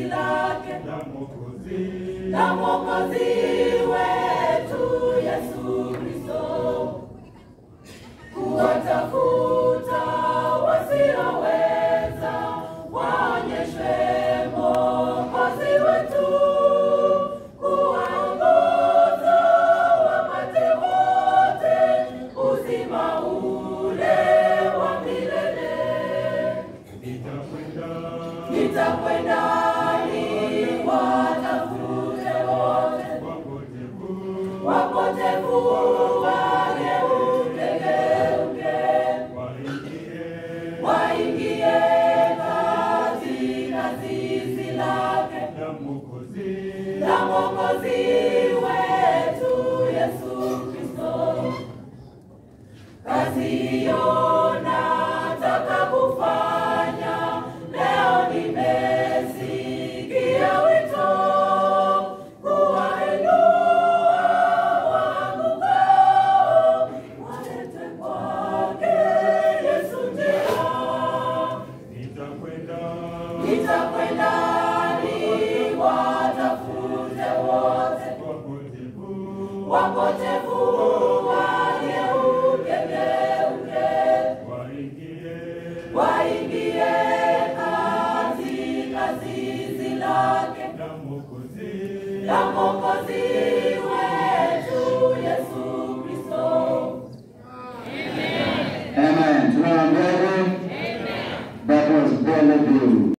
lake la Mwokozi wetu Yesu Kristo, kuwatafuta wasioweza waonyeshwe Mwokozi wetu, kuwaongoza wapate wote uzima ule wa milele. Nitakwenda niwatafute wote wapotevu wageuke, waingie katika zizi lake la Mwokozi wetu Yesu Kristo. Kazi hiyo nataka kufanya leo, nimesikia wito kuwainua waangukao, walete kwake Yesu njia. Nitakwenda niwatafute wote wapotevu